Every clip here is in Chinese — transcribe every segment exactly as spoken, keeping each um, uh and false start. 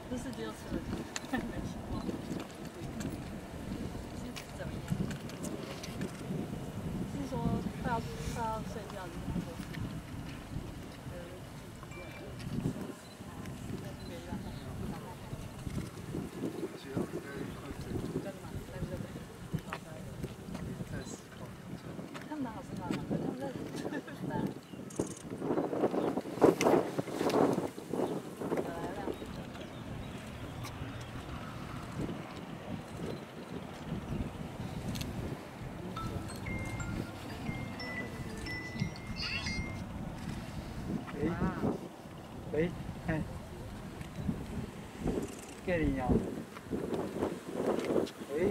不是只有吃了，没希望。是怎么样？是说快要快要睡觉的时候。 喂，嘿，给你呀。喂，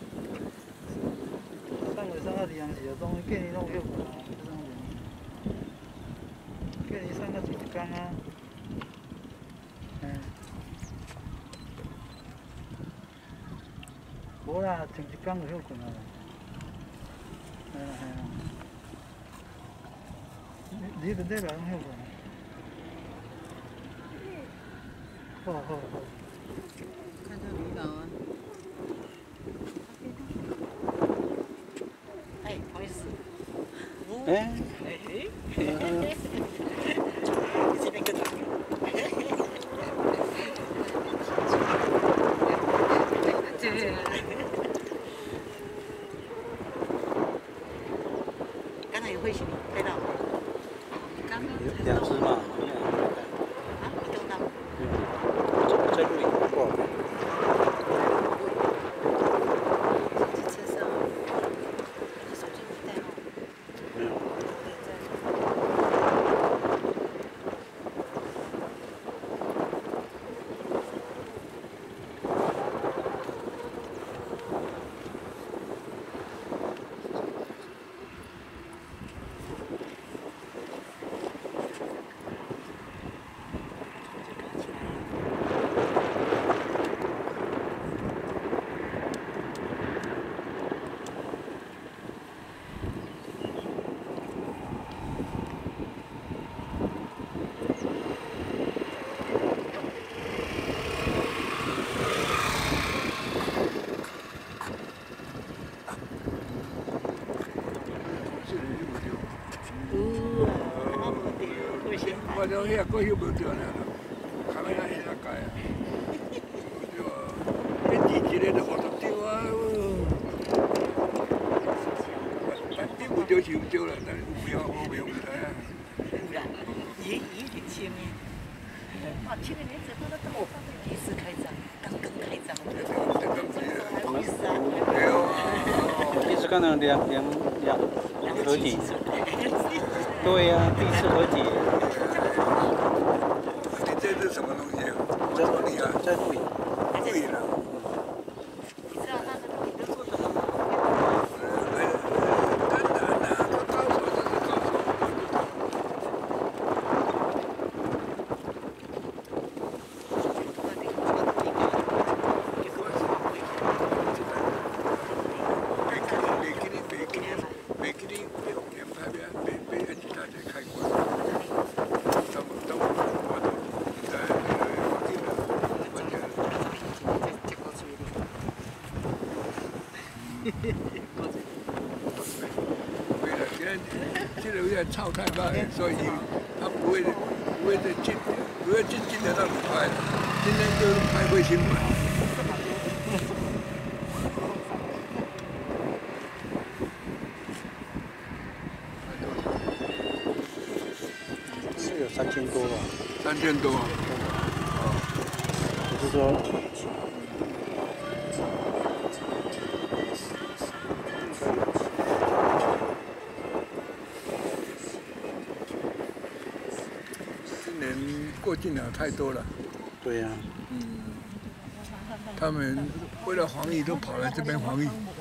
上个上个地方是啊，总给你弄休困啊，这种人，给你上个一天啊，嗯，无啦，停一天就休困啊，嗯嗯，你你在这边休困？ 好好好， 看这鱼缸啊。哎，不好意思。 哎， 哎哎，你这边跟哪里？对。刚才有会行拍到。刚刚两只嘛。 在录影过。 车上，你手机没带吗？ 没有。 我讲遐个又无着了，看来遐那改啊，对啊，一支一个都五十张啊，但你有着是有着啦，但是有苗无苗唔知啊。 有啦，也也挺轻的。哇，去年年子都这么第一次开张，刚刚开张，不好意思啊。 对哦。 第一次看到两两两合体。对呀、啊，第一次合体。 这是什么东西啊？在哪里啊？ 在录影。 录影啊。 你知道他的录影都做什么吗？ 呃，当然啦，都高手就是高手。没给你，没给你，没给你，没给你，连拍片，没没人其他人开过。怎么怎么我都。 对了，现在现在有点超太慢，所以他不会不会再进，不会进进得那么快了。今天就是拍卫星嘛。 是有三千多吧？ 三千多。 我是说。 过境了太多了。 对呀、啊。 嗯。他们为了防疫都跑来这边防疫。